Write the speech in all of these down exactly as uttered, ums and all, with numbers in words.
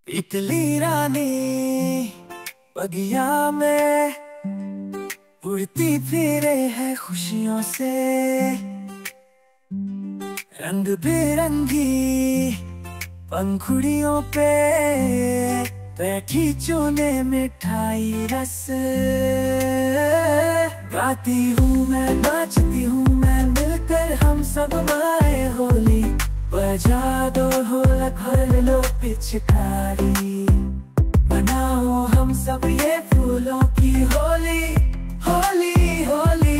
Italy रानी बगिया में उड़ती फिरे है खुशियों से, रंग बिरंगी पंखुड़ियों पे बैठी चूने मिठाई रस। गाती हूँ मैं, नाचती हूँ मैं, मिलकर हम सब मनाए होली। बजा दो ढोलक, भर लो पिचकारी, मनाओ हम सब ये फूलों की होली। होली होली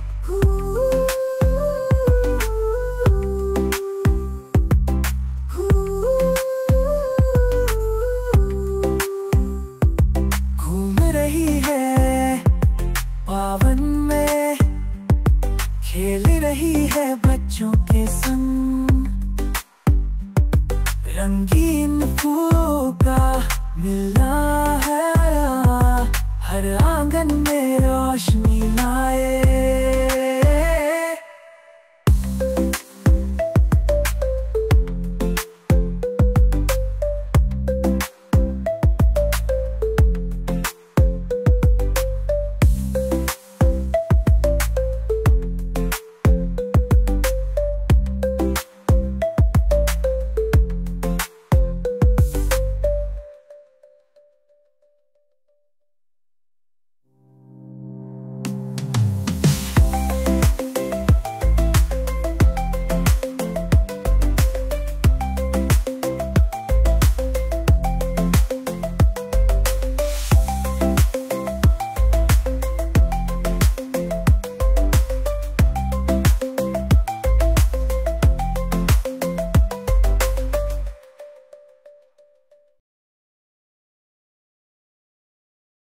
घूम रही है पावन में, खेल रही है बच्चों के संग। रंगीन फूलों का मिल